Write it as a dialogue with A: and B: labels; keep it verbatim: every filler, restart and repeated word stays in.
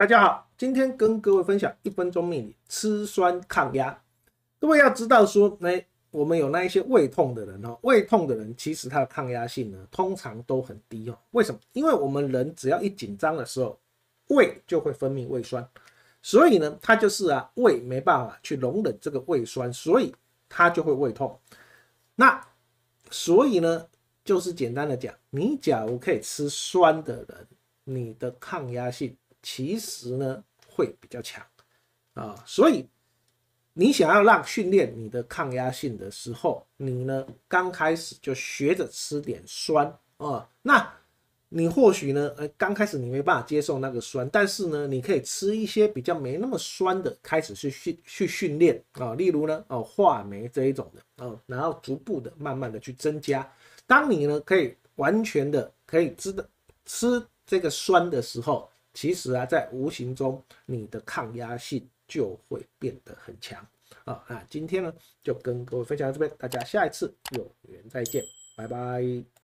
A: 大家好，今天跟各位分享一分钟命理吃酸抗压。各位要知道说，哎，我们有那一些胃痛的人哦，胃痛的人其实他的抗压性呢，通常都很低哦。为什么？因为我们人只要一紧张的时候，胃就会分泌胃酸，所以呢，它就是啊，胃没办法去容忍这个胃酸，所以它就会胃痛。那所以呢，就是简单的讲，你假如可以吃酸的人，你的抗压性其实呢会比较强啊。所以你想要让训练你的抗压性的时候，你呢刚开始就学着吃点酸啊。那你或许呢，呃，刚开始你没办法接受那个酸，但是呢，你可以吃一些比较没那么酸的，开始去训去训练啊。例如呢，哦，话梅这一种的哦，然后逐步的、慢慢的去增加。当你呢可以完全的可以知道吃这个酸的时候，其实啊，在无形中你的抗压性就会变得很强啊。那今天呢，就跟各位分享到这边，大家下一次有缘再见，拜拜。